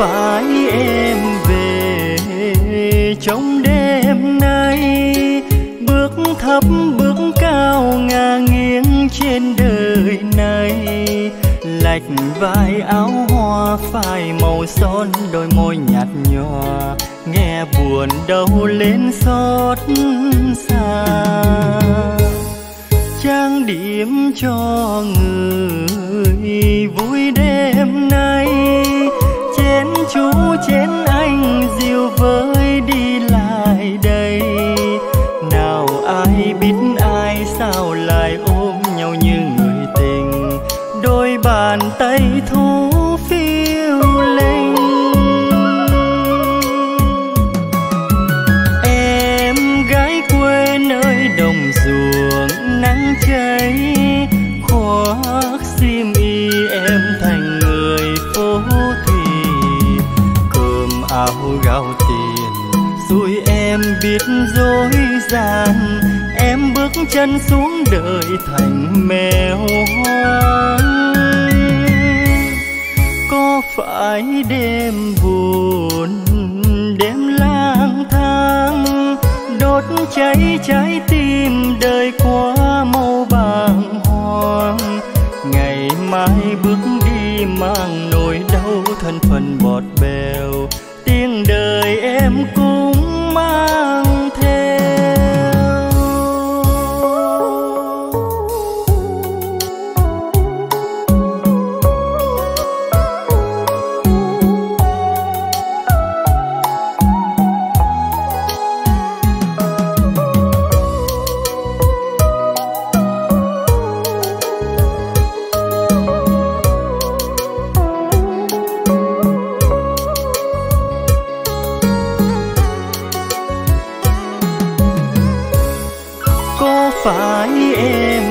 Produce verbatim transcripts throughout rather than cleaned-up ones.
phải em về trong đêm nay, bước thấp bước cao ngả nghiêng trên đời này, lạch vai áo hoa phai màu son đôi môi nhạt nhòa, nghe buồn đâu lên xót xa. Trang điểm cho người vui đêm nay, chén chú chén anh dịu với đi lại đây. Nào ai biết ai sao lại ôm nhau như người tình, đôi bàn tay thu phiêu linh. Em gái quê nơi đồng ruộng nắng cháy, khoác xiêm y em thành người phố thì cơm áo gạo tiền xui em biết dối gian. Em bước chân xuống đời thành mèo hoang. Có phải đêm buồn đêm lang thang, đốt cháy trái tim đời qua màu bàng hoàng. Ngày mai bước đi mang nỗi đau thân phận bọt bèo, tiếng đời em cũng mang theo. Phải em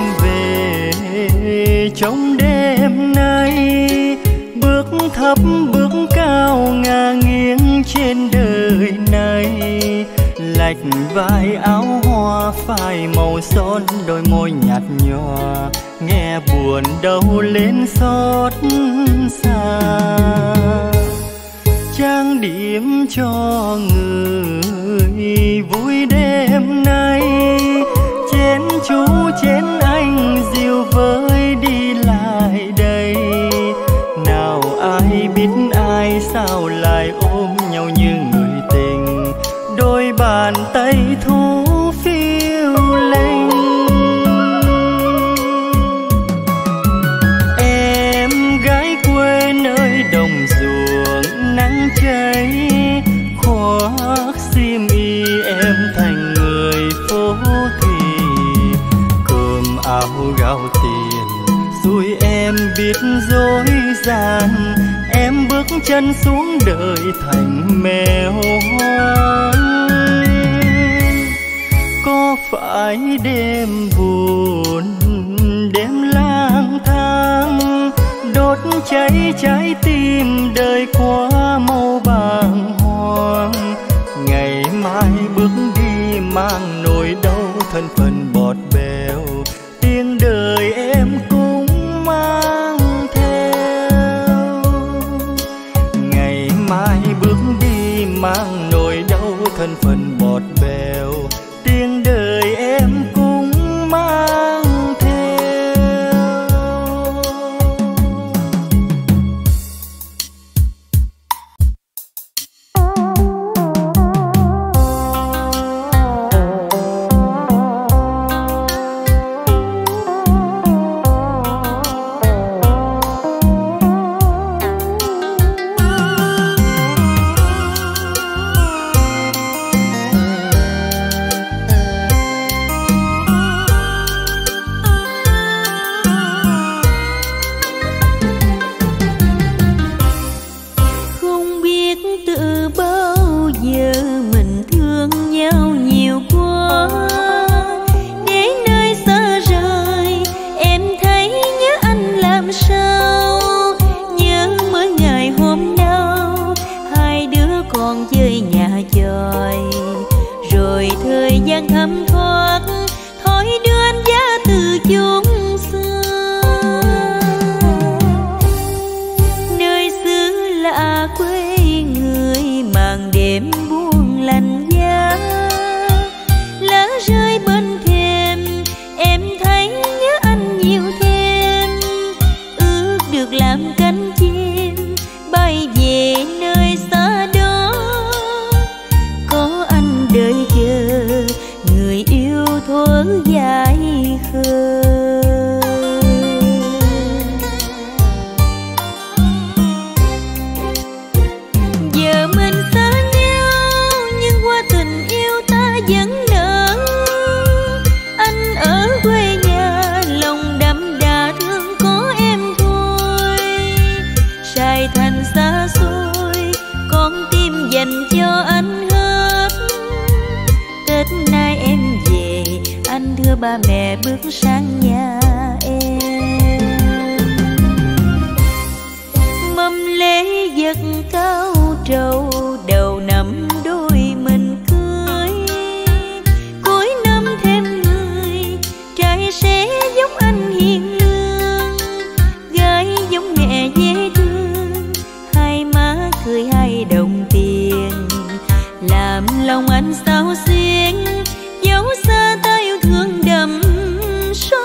về trong đêm nay, bước thấp bước cao ngả nghiêng trên đời này, lạch vai áo hoa phai màu son đôi môi nhạt nhòa, nghe buồn đâu lên xót xa. Trang điểm cho người vui đêm nay, chén chú chén anh dịu với đi lại đây. Nào ai biết ai sao lại ôm nhau như người tình, đôi bàn tay thu phiêu linh. Em gái quê nơi đồng ruộng nắng cháy, khoác xiêm y em thành người phố thì áo gạo tiền xui em biết dối gian. Em bước chân xuống đời thành mèo hoang. Có phải đêm buồn đêm lang thang, đốt cháy trái tim đời qua màu bàng hoàng. Ngày mai bước đi mang nỗi đau thân phận bọt bèo, tiếng đời em cũng mang theo. Ngày mai bước đi mang nỗi đau thân phận bọt bèo, tiếng đời em cũng mang theo. quê Sài Thành xa xôi, con tim dành cho anh hết. Tết nay em về, anh đưa ba mẹ bước sang nhà em. Mâm lễ vật cao trầu, đầu năm đôi mình cưới. Cuối năm thêm người, trai sẽ giống anh hiền lương, gái giống mẹ dễ thương. Hai má cười hai đồng tiền, làm lòng anh xao xuyến, dấu xa ta yêu thương đậm sâu.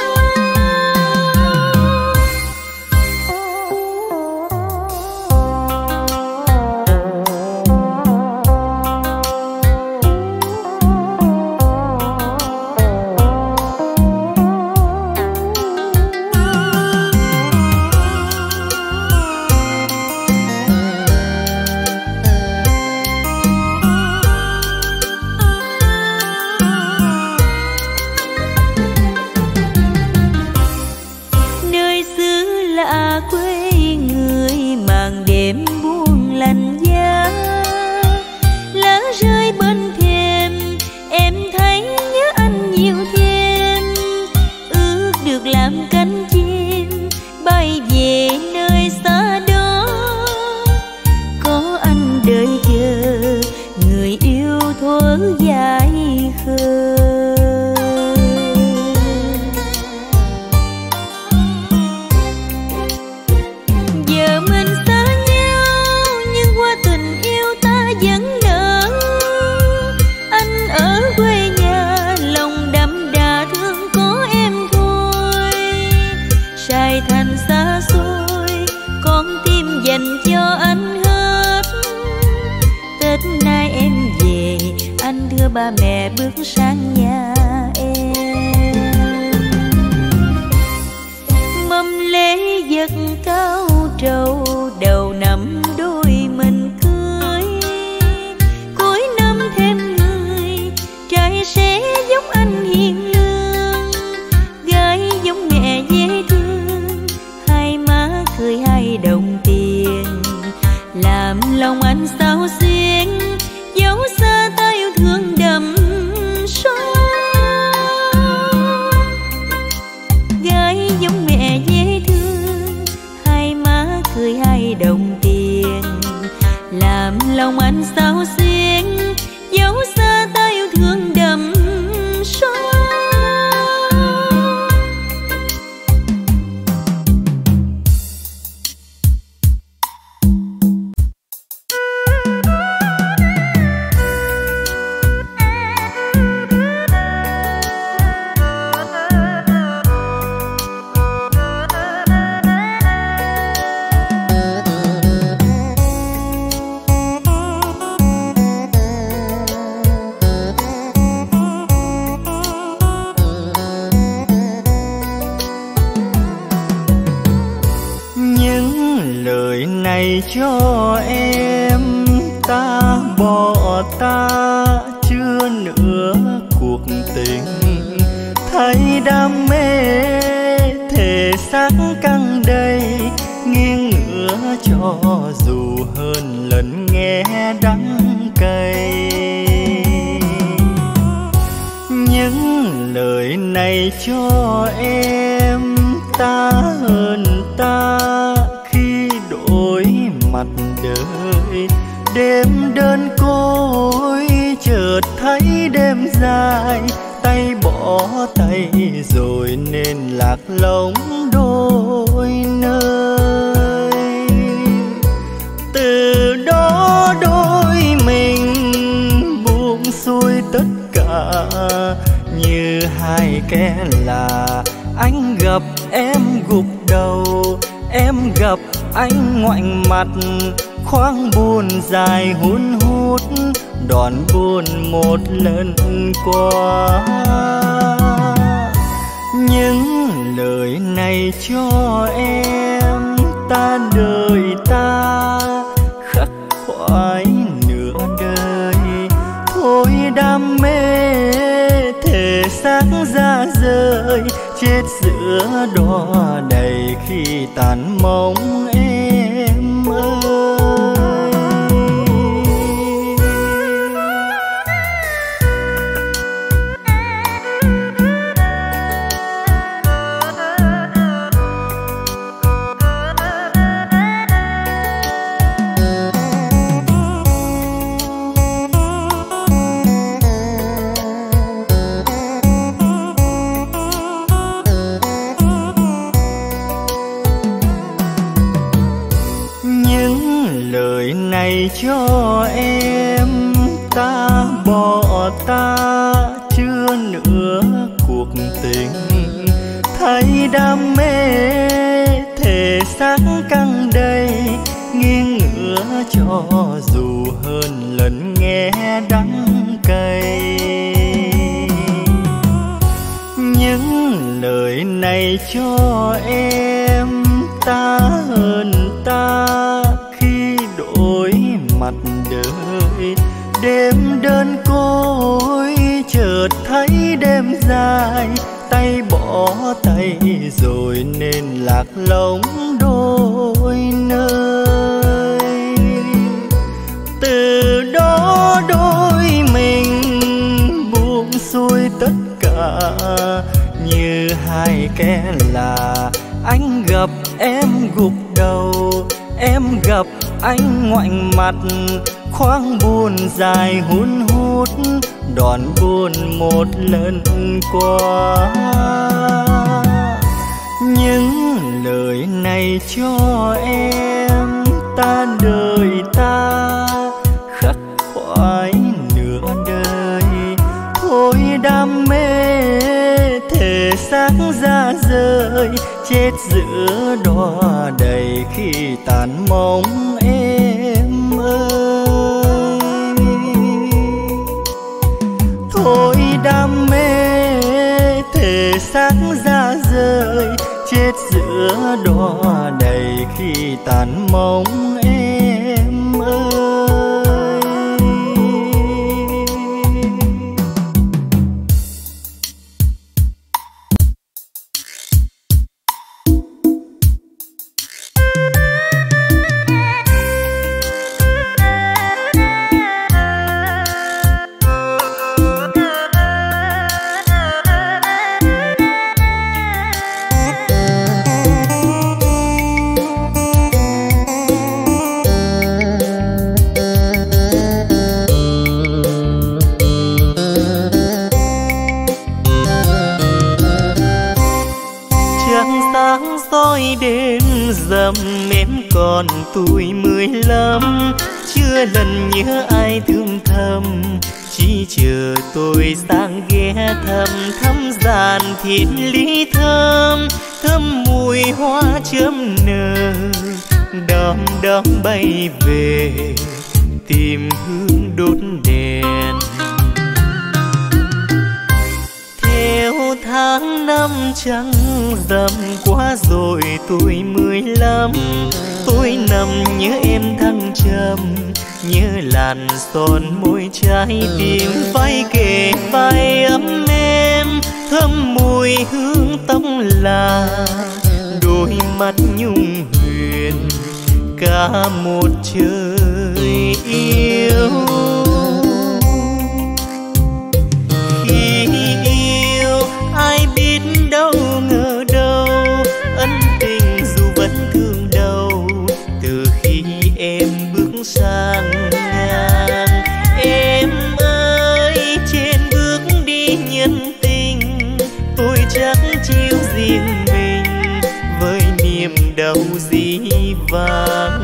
Ba mẹ bước sang nhà em. Mâm lễ vật cao trầu, đầu năm đôi mình cưới. Cuối năm thêm người, trai sẽ giống anh hiền lương, gái giống mẹ dễ thương. Hai má cười hai đồng tiền, làm lòng anh xao xuyến, dấu xa ta yêu thương đậm sâu. Gái giống mẹ dễ thương, hai má cười hai đồng tiền, làm lòng anh xao xuyến, dấu xa ta yêu thương đậm sâu. Cho em ta bỏ ta chưa nữa cuộc tình, thấy đam mê thể xác căng đầy, nghiêng ngửa cho dù hơn lần nghe đắng cay. Những lời này cho em ta hơn ta khi đổi mặt đời. Đêm đơn côi chợt thấy đêm dài, tay bỏ tay rồi nên lạc lõng đôi nơi. Từ đó đôi mình buông xuôi tất cả như hai kẻ là. Anh gặp em gục đầu, em gặp anh ngoảnh mặt, khoáng buồn dài hun hút đòn buồn một lần qua. Những lời này cho em ta đời ta khắc khoải nửa đời. Thôi đam mê thể xác ra rời, chết giữa đò đầy khi tàn mong em ơi. lời này cho em, ta bỏ ta chưa nữa cuộc tình, thấy đam mê thể xác căng đầy, nghiêng ngửa cho dù hơn lần nghe đắng cay. Những lời này cho em, ta hơn ta khi đổi mặt đời, đêm đơn côi chợt thấy đêm dài, tay bỏ tay rồi nên lạc lõng đôi nơi. Từ đó đôi mình buông xuôi tất cả, như hai kẻ là anh gặp em gục đầu, em gặp anh ngoảnh mặt, khoáng buồn dài hun hút đòn buồn một lần qua. Những lời này cho em, ta đời ta khắc khoải nửa đời, thôi đam mê thể xác ra rời, chết giữa đọa đầy khi tàn mong em ơi. Thôi đam mê thể xác ra rời, chết giữa đọa đầy khi tàn mong em ơi. Đến dầm em còn tuổi mười lăm, chưa lần nhớ ai thương thầm, chỉ chờ tôi sang ghé thăm thăm giàn thiên lý thơm, thơm mùi hoa chớm nở, đom đóm bay về tìm hương đốt đèn. Theo tháng năm trăng rằm qua rồi tuổi mười lăm, tôi nằm nhớ em thăng trầm, nhớ làn son môi trái tim, vai kề vai ấm em, thơm mùi hương tóc là đôi mắt nhung huyền, cả một trời yêu. Ai biết đâu ngờ đâu, ân tình dù vẫn thương đâu, từ khi em bước sang ngang. Em ơi trên bước đi nhân tình, tôi chắc chiếu riêng mình với niềm đau dĩ vãng.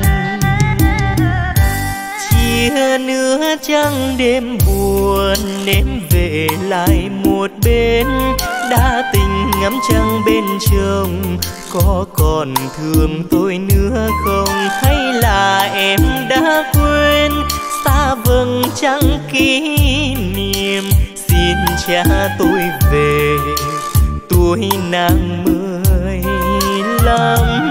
Chia nữa trăng đêm buồn, em về lại một bên, đã tình ngắm trăng bên chồng, có còn thương tôi nữa không, hay là em đã quên xa vầng trăng kỷ niệm. Xin cha tôi về tuổi nàng mười lăm.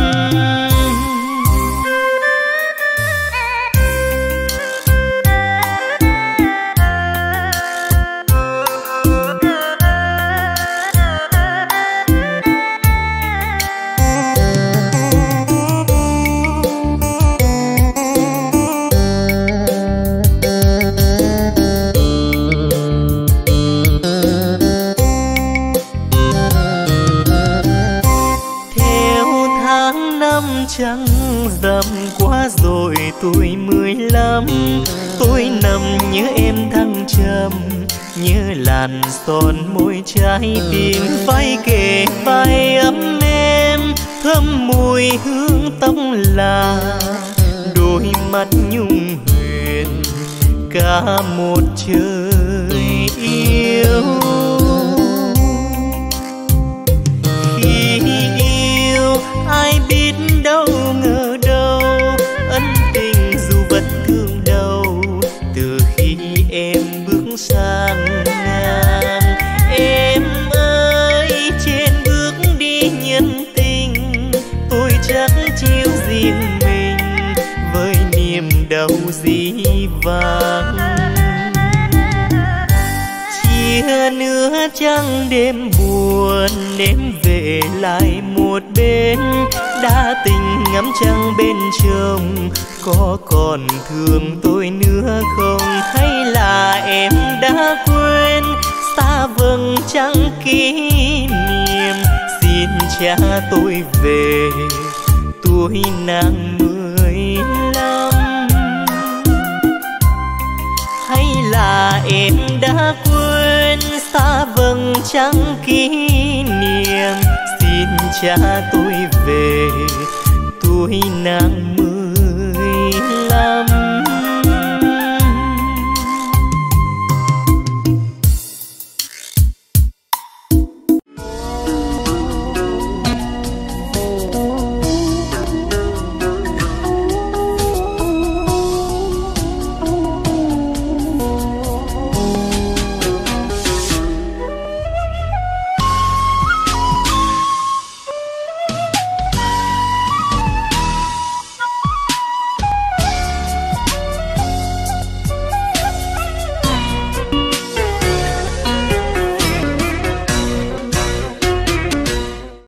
Trăng rằm qua rồi tuổi mười lăm, tôi nằm nhớ em thăng trầm, nhớ làn son môi trái tim, vai kề vai ấm em, thơm mùi hương tóc là mắt nhung huyền cả một trời yêu. Khi yêu ai biết đâu ngờ đâu, ân tình dù vẫn thương đâu, từ khi em bước sang ngang. Em ơi trên bước đi nhân tình, tôi chắc chiếu riêng mình với niềm đau dĩ vãng. Chia nữa trăng đêm buồn, em về lại một bên, đã tình ngắm trăng bên trông, có còn thương tôi nữa không? Hay là em đã quên xa vầng trăng kỷ niệm? Xin cha tôi về tuổi nàng mười lăm. Hay là em đã quên xa vầng trăng kỷ niệm? Xin cha tôi về tuổi nàng mười